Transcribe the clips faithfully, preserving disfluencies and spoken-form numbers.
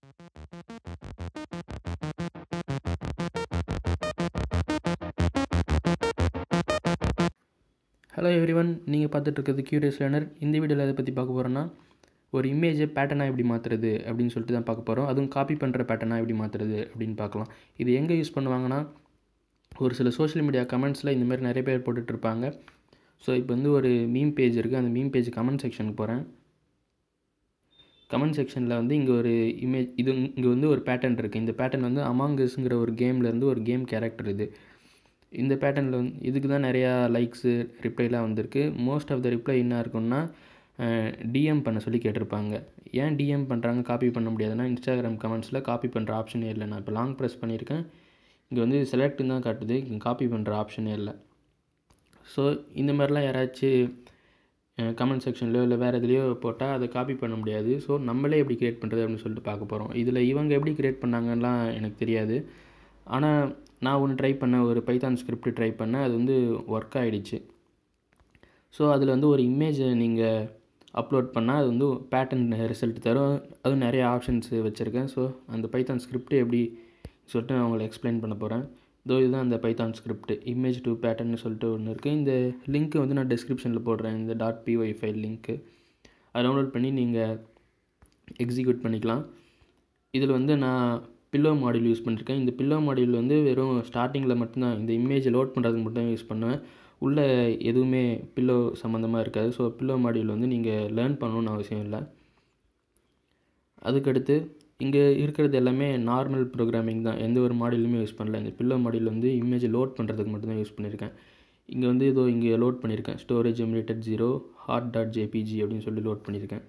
Hello everyone, நீங்கள் பார்த்துட்டு இருக்கிறது கியூரியஸ் லேர்னர். இந்த வீடியோவில் எதை பற்றி பார்க்க போகிறோன்னா, ஒரு இமேஜை பேட்டர்னாக எப்படி மாற்றுறது அப்படின்னு சொல்லிட்டு தான் பார்க்க போகிறோம். அதுவும் காப்பி பண்ணுற பேட்டர்னாக எப்படி மாற்றுறது அப்படின்னு பார்க்கலாம். இது எங்கே யூஸ் பண்ணுவாங்கன்னா, ஒரு சில சோஷியல் மீடியா கமெண்ட்ஸில் இந்த மாதிரி நிறைய பேர் போட்டுட்ருப்பாங்க. ஸோ இப்போ வந்து ஒரு மீம் பேஜ் இருக்குது. அந்த மீம் பேஜ் கமெண்ட் செக்ஷனுக்கு போகிறேன். கமெண்ட் செக்ஷனில் வந்து இங்கே ஒரு இமேஜ், இது இங்கே வந்து ஒரு பேட்டர்ன் இருக்குது. இந்த பேட்டர்ன் வந்து அமாங் அஸ்ங்கிற ஒரு கேம்லேருந்து ஒரு கேம் கேரக்டர் இது. இந்த பேட்டர்னில் வந்து இதுக்கு தான் நிறையா லைக்ஸு ரிப்ளைலாம் வந்திருக்கு. மோஸ்ட் ஆஃப் த ரிப்ளை என்ன இருக்குன்னா, டிஎம் பண்ண சொல்லி கேட்டிருப்பாங்க. ஏன் டிஎம் பண்ணுறாங்க, காப்பி பண்ண முடியாதுன்னா, இன்ஸ்டாகிராம் கமெண்ட்ஸில் காப்பி பண்ணுற ஆப்ஷனே இல்லை. நான் இப்போ லாங் ப்ரெஸ் பண்ணியிருக்கேன், இங்கே வந்து செலக்ட்னு தான் காட்டுது, இங்கே காப்பி பண்ணுற ஆப்ஷனே இல்லை. ஸோ இந்த மாதிரிலாம் யாராச்சும் கமெண்ட் செக்ஷன்லையோ இல்லை வேறு எதுலேயோ போட்டால் அதை காப்பி பண்ண முடியாது. ஸோ நம்மளே எப்படி க்ரியேட் பண்ணுறது அப்படின்னு சொல்லிட்டு பார்க்க போகிறோம். இதில் இவங்க எப்படி க்ரியேட் பண்ணாங்கலாம் எனக்கு தெரியாது. ஆனால் நான் ஒன்று ட்ரை பண்ணேன், ஒரு பைத்தான் ஸ்கிரிப்ட் ட்ரை பண்ணேன். அது வந்து ஒர்க் ஆகிடுச்சு. ஸோ அதில் வந்து ஒரு இமேஜை நீங்கள் அப்லோட் பண்ணால் அது வந்து பேட்டர்ன் ரிசல்ட் தரும். அதுவும் நிறைய ஆப்ஷன்ஸ் வச்சுருக்கேன். ஸோ அந்த பைத்தான் ஸ்கிரிப்ட் எப்படி சொல்லிட்டு நான் அவங்களை எக்ஸ்பிளைன் பண்ண போகிறேன். இதோ இதுதான் அந்த பைத்தான் ஸ்கிரிப்ட், இமேஜ் டு பேட்டர்ன்னு சொல்லிட்டு ஒன்று இருக்குது. இந்த லிங்க்கு வந்து நான் டிஸ்கிரிப்ஷனில் போடுறேன், இந்த டாட் பிஒய் ஃபைல் லிங்க்கு. அதை டவுன்லோட் பண்ணி நீங்கள் எக்ஸிக்யூட் பண்ணிக்கலாம். இதில் வந்து நான் பில்லோ மாடியூல் யூஸ் பண்ணியிருக்கேன். இந்த பில்லோ மாடியூல் வந்து வெறும் ஸ்டார்டிங்கில் மட்டும்தான், இந்த இமேஜை லோட் பண்ணுறதுக்கு மட்டும் யூஸ் பண்ணுவேன். உள்ளே எதுவுமே பில்லோ சம்மந்தமாக இருக்காது. ஸோ பில்லோ மாடியூல் வந்து நீங்கள் லேர்ன் பண்ணணுன்னு அவசியம் இல்லை. அதுக்கடுத்து இங்கே இருக்கிறது எல்லாமே நார்மல் ப்ரோக்ராமிங் தான், எந்த ஒரு மாடியூலுமே யூஸ் பண்ணல. இந்த பில்லோ மாடியூல் வந்து இமேஜை லோட் பண்ணுறதுக்கு மட்டும்தான் யூஸ் பண்ணியிருக்கேன். இங்கே வந்து இதோ இங்கே லோட் பண்ணியிருக்கேன், storage emulated zero hot dot JPG அப்படின்னு சொல்லி லோட் பண்ணியிருக்கேன்.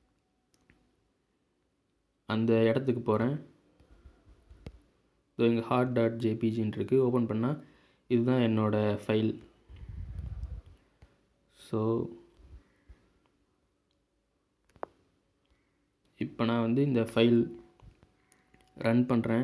அந்த இடத்துக்கு போகிறேன். இதோ இங்கே ஹாட் டாட் ஜேபிஜின்னு இருக்குது. ஓப்பன் பண்ணால் இதுதான் என்னோடய ஃபைல். ஸோ இப்போ நான் வந்து இந்த ஃபைல் ரன் பண்ணுறேன்.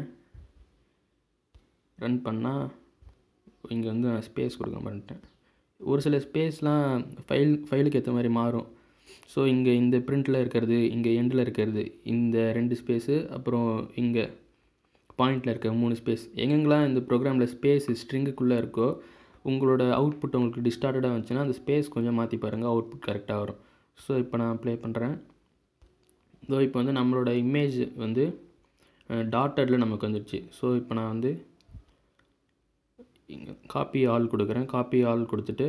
ரன் பண்ணால் இங்கே வந்து நான் ஸ்பேஸ் கொடுக்க மாட்டேன். ஒரு சில ஸ்பேஸ்லாம் ஃபைல் ஃபைலுக்கு ஏற்ற மாதிரி மாறும். ஸோ இங்கே இந்த பிரிண்டில் இருக்கிறது, இங்கே எண்டில் இருக்கிறது, இந்த ரெண்டு ஸ்பேஸு, அப்புறம் இங்கே பாயிண்டில் இருக்க மூணு ஸ்பேஸ். எங்கெங்கெல்லாம் இந்த ப்ரோக்ராமில் ஸ்பேஸ் ஸ்ட்ரிங்குக்குள்ளே இருக்கோ, உங்களோட அவுட்புட் உங்களுக்கு டிஸ்டார்டடாக வந்துச்சுன்னா அந்த ஸ்பேஸ் கொஞ்சம் மாற்றி பாருங்கள், அவுட்புட் கரெக்டாக வரும். ஸோ இப்போ நான் ப்ளே பண்ணுறேன். இதோ இப்போ வந்து நம்மளோட இமேஜ் வந்து டாட்டடில் நமக்கு வந்துடுச்சு. ஸோ இப்போ நான் வந்து இங்கே காப்பி ஆல் கொடுக்குறேன். காப்பி ஆல் கொடுத்துட்டு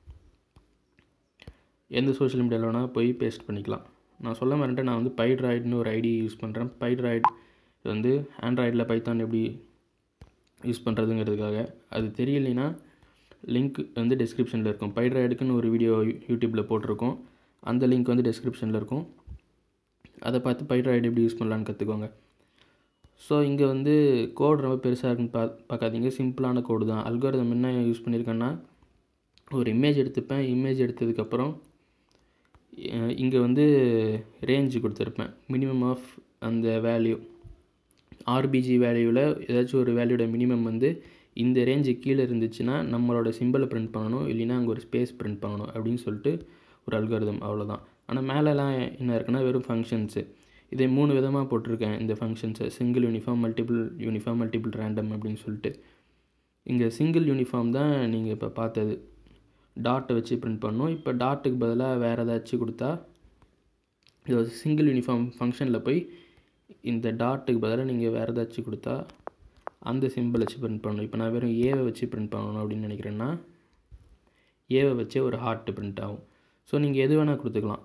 எந்த சோஷியல் மீடியாவில் வேணால் போய் பேஸ்ட் பண்ணிக்கலாம். நான் சொல்ல மாட்டேன், நான் வந்து பைட்ராய்டுன்னு ஒரு ஐடி யூஸ் பண்ணுறேன். பைட்ராய்டு வந்து ஆண்ட்ராய்டில் பைத்தான் எப்படி யூஸ் பண்ணுறதுங்கிறதுக்காக. அது தெரியலைன்னா லிங்க் வந்து டிஸ்கிரிப்ஷனில் இருக்கும். பைட்ராய்டுக்குன்னு ஒரு வீடியோ யூடியூப்பில் போட்டிருக்கோம், அந்த லிங்க் வந்து டிஸ்கிரிப்ஷனில் இருக்கும். அதை பார்த்து பைட்ராய்டு எப்படி யூஸ் பண்ணலான்னு கற்றுக்கோங்க. ஸோ இங்கே வந்து கோட் ரொம்ப பெருசாக இருக்குன்னு பா பார்க்காதீங்க சிம்பிளான கோடு தான். அல்காரிதம் என்ன யூஸ் பண்ணியிருக்கேன்னா, ஒரு இமேஜ் எடுத்துப்பேன். இமேஜ் எடுத்ததுக்கப்புறம் இங்கே வந்து ரேஞ்சு கொடுத்துருப்பேன், மினிமம் ஆஃப் அந்த வேல்யூ. ஆர்பிஜி வேல்யூவில் ஏதாச்சும் ஒரு வேல்யூட மினிமம் வந்து இந்த ரேஞ்சு கீழே இருந்துச்சுன்னா நம்மளோட சிம்பிளை பிரிண்ட் பண்ணணும், இல்லைன்னா அங்கே ஒரு ஸ்பேஸ் பிரிண்ட் பண்ணணும் அப்படின்னு சொல்லிட்டு ஒரு அல்காரிதம், அவ்வளோதான். ஆனால் மேலெலாம் என்ன இருக்குன்னா வெறும் ஃபங்க்ஷன்ஸு. இதை மூணு விதமாக போட்டிருக்கேன் இந்த ஃபங்க்ஷன்ஸை, single uniform, multiple uniform, multiple random அப்படின்னு சொல்லிட்டு. இங்கே சிங்கிள் யூனிஃபார்ம் தான் நீங்கள் இப்போ பார்த்தது, டாட்டை வச்சு பிரிண்ட் பண்ணணும். இப்போ டாட்டுக்கு பதிலாக வேறு ஏதாச்சும் கொடுத்தா, இது சிங்கிள் யூனிஃபார்ம் ஃபங்க்ஷனில் போய் இந்த டாட்டுக்கு பதிலாக நீங்கள் வேறு ஏதாச்சும் கொடுத்தா அந்த சிம்பிள் வச்சு பிரிண்ட் பண்ணணும். இப்போ நான் வெறும் ஏவை வச்சு பிரிண்ட் பண்ணணும் அப்படின்னு நினைக்கிறேன்னா, ஏவை வச்சே ஒரு ஹார்ட் பிரிண்ட் ஆகும். ஸோ நீங்கள் எது வேணால் கொடுத்துக்கலாம்.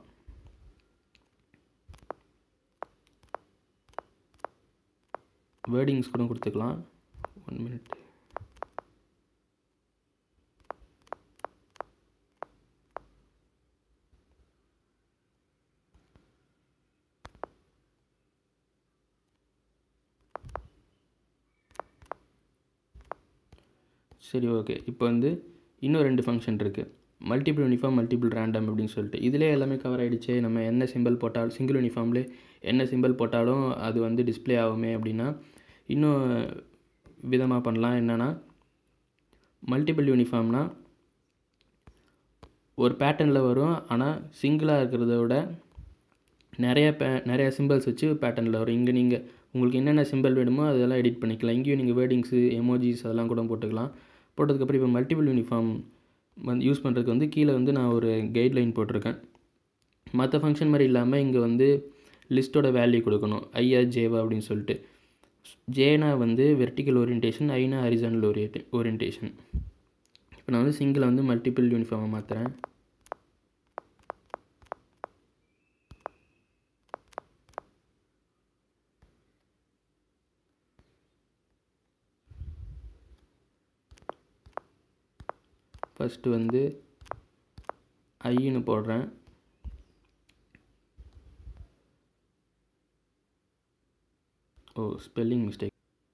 வேர்டிங்ஸ் கூட கொடுத்துக்கலாம். One minute. சரி, ஓகே. இப்போ வந்து இன்னும் ரெண்டு ஃபங்க்ஷன் இருக்குது, மல்டிபிள் யூனிஃபார்ம், மல்டிபிள் ரேண்டம் அப்படின்னு சொல்லிட்டு. இதிலே எல்லாமே கவர் ஆகிடுச்சு. நம்ம என்ன சிம்பிள் போட்டாலும், சிங்கிள் யூனிஃபார்ம்லேயே என்ன சிம்பிள் போட்டாலும் அது வந்து டிஸ்பிளே ஆகுமே அப்படின்னா, இன்னும் விதமாக பண்ணலாம். என்னென்னா, மல்டிபிள் யூனிஃபார்ம்னா ஒரு பேட்டர்னில் வரும், ஆனால் சிங்கிளாக இருக்கிறத விட நிறைய பே நிறைய சிம்பிள்ஸ் வச்சு பேட்டர்னில் வரும். இங்கே நீங்கள் உங்களுக்கு என்னென்ன சிம்பிள் வேணுமோ அதெல்லாம் எடிட் பண்ணிக்கலாம். இங்கேயும் நீங்கள் வேர்டிங்ஸு எமோஜிஸ் அதெல்லாம் கூட போட்டுக்கலாம். போட்டதுக்கப்புறம் இப்போ மல்டிபிள் யூனிஃபார்ம் வந்து யூஸ் பண்ணுறதுக்கு வந்து கீழே வந்து நான் ஒரு கைட்லைன் போட்டிருக்கேன். மற்ற ஃபங்க்ஷன் மாதிரி இல்லாமல் இங்கே வந்து லிஸ்ட்டோட வேல்யூ கொடுக்கணும், ஐயா ஜேவா அப்படின்னு சொல்லிட்டு. ஜேனா வந்து வெர்டிக்கல் ஓரியன்டேஷன், ஐனா ஹரிசாண்டல் ஓரியன்டே ஓரியன்டேஷன் இப்போ நான் வந்து சிங்கிளை வந்து மல்டிபிள் யூனிஃபார்மை மாற்றுறேன். ஃபஸ்ட்டு வந்து ஐன்னு போடுறேன். Oh spelling mistake.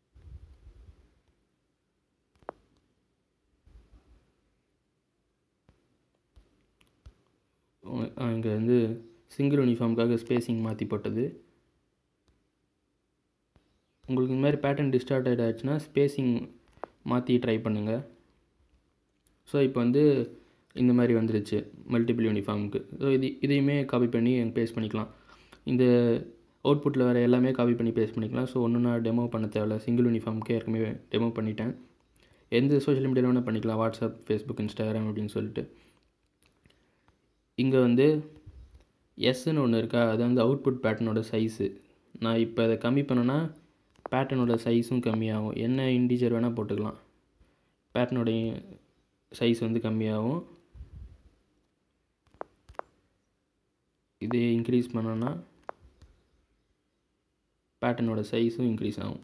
இங்கே வந்து சிங்கிள் யூனிஃபார்முக்காக ஸ்பேசிங் மாற்றி போட்டது. உங்களுக்கு இந்த மாதிரி பேட்டர்ன் டிஸ்டார்டட் ஆகிடுச்சுன்னா ஸ்பேசிங் மாற்றி ட்ரை பண்ணுங்கள். ஸோ இப்போ வந்து இந்த மாதிரி வந்துடுச்சு மல்டிபிள் யூனிஃபார்முக்கு. ஸோ இது இதையுமே காப்பி பண்ணி பேஸ்ட் பண்ணிக்கலாம். இந்த அவுட்புட்டில் வர எல்லாமே காப்பி பண்ணி பேஸ்ட் பண்ணிக்கலாம். ஸோ ஒன்று நான் டெமோ பண்ண தேவையில்ல, சிங்கிள் யூனிஃபார்முக்கே ஏற்கனவே டெமோ பண்ணிட்டேன். எந்த சோஷியல் மீடியாவில் வேணால் பண்ணிக்கலாம், வாட்ஸ்அப், ஃபேஸ்புக், இன்ஸ்டாகிராம் அப்படின்னு சொல்லிட்டு. இங்கே வந்து எஸ்ன்னு ஒன்று இருக்கா, அது வந்து அவுட்புட் பேட்டர்னோட சைஸு. நான் இப்போ அதை கம்மி பண்ணேன்னா பேட்டர்னோட சைஸும் கம்மியாகும். என்ன இன்டிஜர் வேணால் போட்டுக்கலாம், பேட்டர்னோடைய சைஸ் வந்து கம்மியாகும். இதே இன்க்ரீஸ் பண்ணோன்னா பேட்டர்னோட சைஸும் இன்க்ரீஸ் ஆகும்.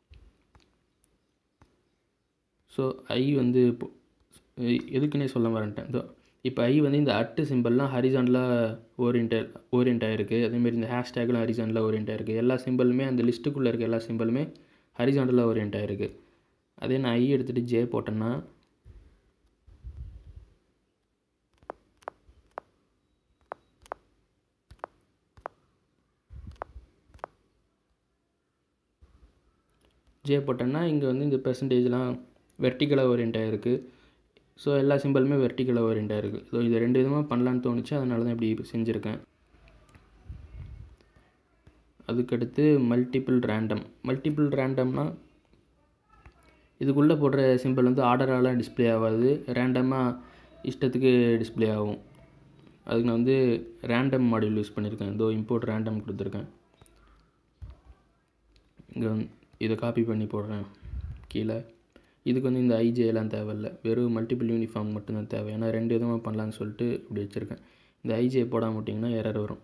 ஸோ ஐ வந்து இப்போ எதுக்குன்னே சொல்ல வரேன்ட்டேன். இதோ இப்போ ஐ வந்து இந்த அட்டு சிம்பிள்லாம் ஹரிசாண்டலாக ஓரியன்ட் ஓரியன்ட் ஆகிருக்கு. அதேமாரி இந்த ஹேஷ்டேக்லாம் ஹரிசாண்டலாக ஓரியன்ட் ஆகிருக்கு. எல்லா சிம்பிளுமே அந்த லிஸ்ட்டுக்குள்ளே இருக்க எல்லா சிம்பிளுமே ஹரிசாண்டலாக ஓரியன்ட் ஆகிருக்கு. அதே நான் ஐ எடுத்துகிட்டு ஜே போட்டேன்னா ஜே போட்டேன்னா இங்கே வந்து இந்த பெர்சன்டேஜ்லாம் வெர்டிக்கலாக ஓரியன்ட் ஆகிருக்கு. ஸோ எல்லா சிம்பிளுமே வெர்டிக்கலாக ஓரியன்ட் ஆகிருக்கு. ஸோ இது ரெண்டு விதமாக பண்ணலான்னு தோணுச்சு, அதனால தான் இப்படி செஞ்சுருக்கேன். அதுக்கடுத்து மல்டிபிள் ரேண்டம். மல்டிபிள் ரேண்டம்னா இதுக்குள்ளே போடுற சிம்பிள் வந்து ஆர்டராலாம் டிஸ்பிளே ஆகாது, ரேண்டமாக இஷ்டத்துக்கு டிஸ்பிளே ஆகும். அதுக்கு நான் வந்து ரேண்டம் மாடியூல் யூஸ் பண்ணியிருக்கேன். இதோ இம்போர்ட் ரேண்டம் கொடுத்துருக்கேன். இங்கே வந்து இதை காப்பி பண்ணி போடுறேன் கீழே. இதுக்கு வந்து இந்த ஐஜே எல்லாம் தேவையில்லை, வெறும் மல்டிபிள் யூனிஃபார்ம் மட்டும்தான் தேவை. ஏன்னா ரெண்டு விதமாக பண்ணலான்னு சொல்லிட்டு இப்படி வச்சுருக்கேன். இந்த ஐஜே போடாம விட்டிங்கன்னா எரர் வரும்.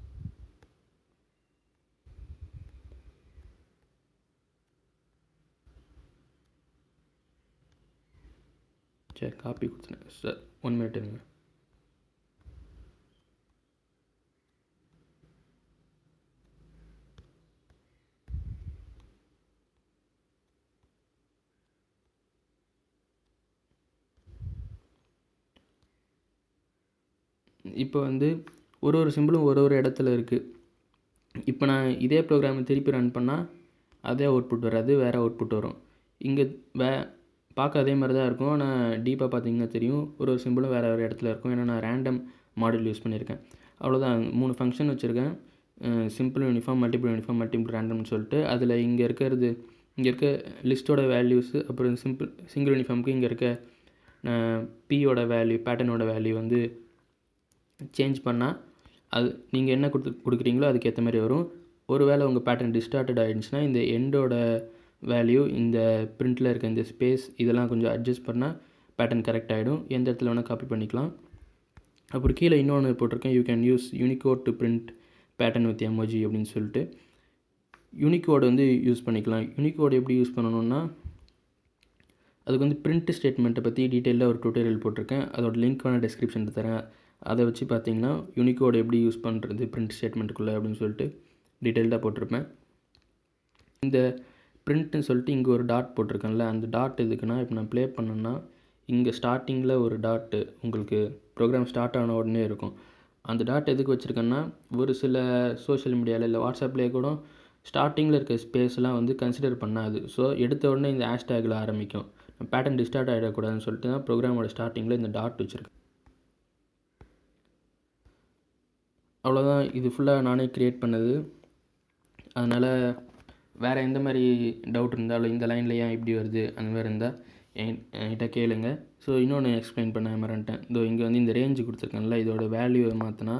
சரி காப்பி கொடுத்துனேன் சார், ஒன் மினிட் இருங்க. இப்போ வந்து ஒரு ஒரு சிம்பிளும் ஒரு ஒரு இடத்துல இருக்குது. இப்போ நான் இதே ப்ரோக்ராமை திருப்பி ரன் பண்ணால் அதே அவுட்புட் வராது, வேறு அவுட்புட் வரும். இங்கே வே பார்க்க அதே மாதிரி தான் இருக்கும், ஆனால் டீப்பாக பார்த்தீங்கன்னா தெரியும் ஒரு ஒரு சிம்பிளும் வேறு வேறு இடத்துல இருக்கும். ஏன்னா நான் ரேண்டம் மாடல் யூஸ் பண்ணியிருக்கேன். அவ்வளோதான், மூணு ஃபங்க்ஷன் வச்சுருக்கேன், simple uniform, multiple uniform, multiple ரேண்டம்னு சொல்லிட்டு. அதில் இங்கே இருக்கிறது இங்கே இருக்க லிஸ்ட்டோட வேல்யூஸு, அப்புறம் சிம்பிள் சிங்கிள் யூனிஃபார்முக்கு இங்கே இருக்க பியோட வேல்யூ, பேட்டர்னோட வேல்யூ வந்து சேஞ்ச் பண்ணால் அது நீங்கள் என்ன கொடுத்து கொடுக்குறீங்களோ அதுக்கேற்ற மாதிரி வரும். ஒரு வேளை உங்கள் பேட்டர்ன் டிஸ்டார்டட் ஆகிடுச்சுன்னா இந்த எண்டோட வேல்யூ, இந்த பிரிண்டில் இருக்க இந்த ஸ்பேஸ் இதெல்லாம் கொஞ்சம் அட்ஜஸ்ட் பண்ணால் பேட்டர்ன் கரெக்ட் ஆகிடும். எந்த இடத்துல வேணால் காப்பி பண்ணிக்கலாம். அப்புறம் கீழே இன்னொன்று போட்டிருக்கேன், you can use Unicode to print pattern with emoji அப்படின்னு சொல்லிட்டு. யூனிகோடு வந்து யூஸ் பண்ணிக்கலாம். யூனிகோடு எப்படி யூஸ் பண்ணணுன்னா அதுக்கு வந்து பிரிண்ட் ஸ்டேட்மெண்ட்டை பற்றி டீட்டெயிலாக ஒரு டுட்டோரியல் போட்டிருக்கேன், அதோட லிங்க் வேணால் டிஸ்கிரிப்ஷனில் தரேன். அதை வச்சு பார்த்தீங்கன்னா யூனிகோடு எப்படி யூஸ் பண்ணுறது பிரிண்ட் ஸ்டேட்மெண்ட்டுக்குள்ளே அப்படின்னு சொல்லிட்டு டீட்டெயில்டாக போட்டிருப்பேன். இந்த பிரிண்ட்னு சொல்லிட்டு இங்கே ஒரு டாட் போட்டிருக்கேன்ல, அந்த டாட் எதுக்குன்னா இப்போ நான் ப்ளே பண்ணேன்னா இங்கே ஸ்டார்டிங்கில் ஒரு டாட்டு உங்களுக்கு ப்ரோக்ராம் ஸ்டார்ட் ஆன உடனே இருக்கும். அந்த டாட் எதுக்கு வச்சுருக்கேன்னா ஒரு சில சோஷியல் மீடியாவில் இல்லை வாட்ஸ்அப்லேயே கூட ஸ்டார்டிங்கில் இருக்க ஸ்பேஸ்லாம் வந்து கன்சிடர் பண்ணாது. ஸோ எடுத்த உடனே இந்த ஹேஷ்டேக்கில் ஆரம்பிக்கும். பேட்டர்ன் டிஸ்டார்ட் ஆகிடக்கூடாதுன்னு சொல்லிட்டு தான் ப்ரோக்ராமோட ஸ்டார்டிங்கில் இந்த டாட் வச்சுருக்கேன். அவ்வளோதான், இது ஃபுல்லாக நானே க்ரியேட் பண்ணது. அதனால் வேறு எந்த மாதிரி டவுட் இருந்தாலும் இந்த லைனில் ஏன் இப்படி வருது அந்த மாதிரி இருந்தால் என் என்கிட்ட கேளுங்க. ஸோ இன்னொன்று எக்ஸ்பிளைன் பண்ண மறந்துட்டேன். இதோ இங்கே வந்து இந்த ரேஞ்சு கொடுத்துருக்கேன்ல, இதோட வேல்யூவை மாற்றினா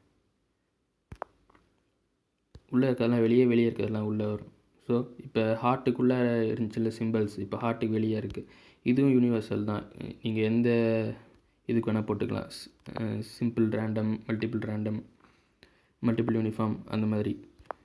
உள்ளே இருக்கிறதெல்லாம் வெளியே வெளியே இருக்கிறதெல்லாம் உள்ளே வரும். ஸோ இப்போ ஹார்ட்டுக்குள்ளே இருந்துச்சுல்ல சிம்பிள்ஸ், இப்போ ஹார்ட்டுக்கு வெளியே இருக்குது. இதுவும் யூனிவர்சல் தான். நீங்கள் எந்த இதுக்கு வேணால் போட்டுக்கலாம். Simple random, multiple random, multiple uniform அந்த மாதிரி.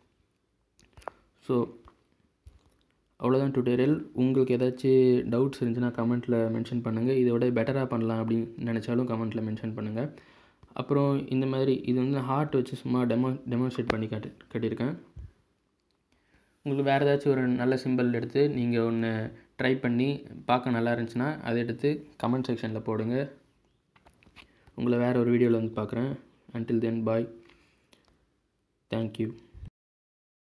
ஸோ அவ்வளோதான் டியூட்டோரியல். உங்களுக்கு ஏதாச்சும் டவுட்ஸ் இருந்துச்சுன்னா கமெண்ட்டில் மென்ஷன் பண்ணுங்கள். இதோட பெட்டராக பண்ணலாம் அப்படின்னு நினச்சாலும் கமெண்ட்டில் மென்ஷன் பண்ணுங்கள். அப்புறம் இந்த மாதிரி இது வந்து ஹார்ட் வச்சு சும்மா டெமோ டெமான்ஸ்ட்ரேட் பண்ணி காட்டு கட்டியிருக்கேன். உங்களுக்கு வேறு ஏதாச்சும் ஒரு நல்ல சிம்பிள் எடுத்து நீங்கள் ஒன்று ட்ரை பண்ணி பார்க்க நல்லா இருந்துச்சுன்னா அதை எடுத்து கமெண்ட் செக்ஷனில் போடுங்க. உங்களை வேறு ஒரு வீடியோவில் வந்து பார்க்குறேன். Until then bye. தேங்க்யூ.